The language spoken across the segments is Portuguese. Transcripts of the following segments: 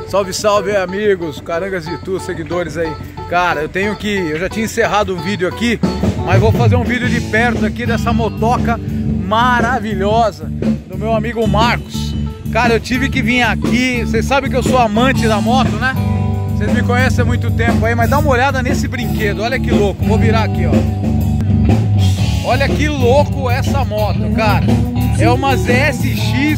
Salve, salve, amigos, Carangas de Tu, seguidores aí. Cara, eu já tinha encerrado o vídeo aqui, mas vou fazer um vídeo de perto aqui dessa motoca maravilhosa do meu amigo Marcos. Cara, eu tive que vir aqui, vocês sabem que eu sou amante da moto, né? Vocês me conhecem há muito tempo aí, mas dá uma olhada nesse brinquedo, olha que louco, vou virar aqui, ó. Olha que louco essa moto, cara. É uma ZSX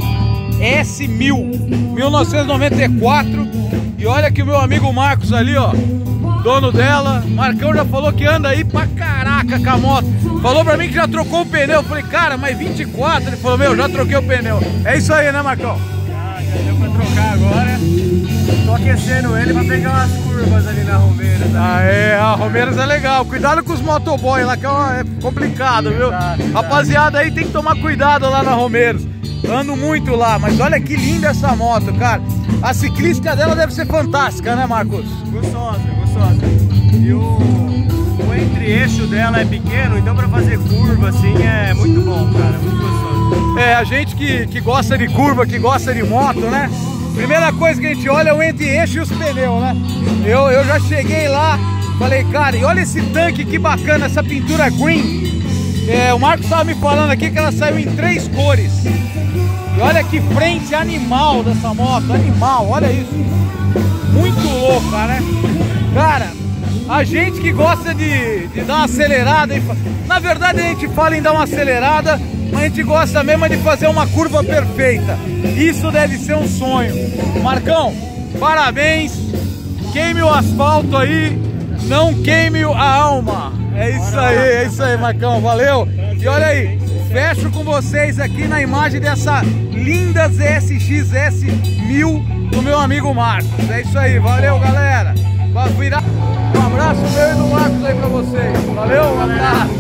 S1000, 1994. E olha que o meu amigo Marcos ali, ó, dono dela, Marcão já falou que anda aí pra caraca com a moto. Falou pra mim que já trocou o pneu. Eu falei, cara, mas 24? Ele falou, meu, já troquei o pneu. É isso aí, né, Marcão? Já deu pra trocar agora. Tô aquecendo ele pra pegar umas curvas ali na Romeiros. Ah, é, a Romeiros é legal. Cuidado com os motoboy lá, que é complicado, viu? Rapaziada aí tem que tomar cuidado lá na Romeiros. Ando muito lá, mas olha que linda essa moto, cara. A ciclística dela deve ser fantástica, né, Marcos? Gostosa, gostosa. E o entre-eixo dela é pequeno, então pra fazer curva assim é muito bom, cara. Muito gostoso. É, a gente que gosta de curva, que gosta de moto, né? Primeira coisa que a gente olha é o entre-eixo e os pneus, né? Eu já cheguei lá, falei, cara, e olha esse tanque, que bacana, essa pintura green. É, o Marcos estava me falando aqui que ela saiu em 3 cores. E olha que frente animal dessa moto, animal, olha isso. Muito louca, né? Cara, a gente que gosta de dar uma acelerada, na verdade a gente fala em dar uma acelerada, mas a gente gosta mesmo de fazer uma curva perfeita. Isso deve ser um sonho. Marcão, parabéns, queime o asfalto aí, não queime a alma. É isso aí, Marcão, valeu. E olha aí, fecho com vocês aqui na imagem dessa linda ZSX S1000 do meu amigo Marcos. É isso aí, valeu, galera. Um abraço meu e do Marcos aí pra vocês. Valeu, um abraço.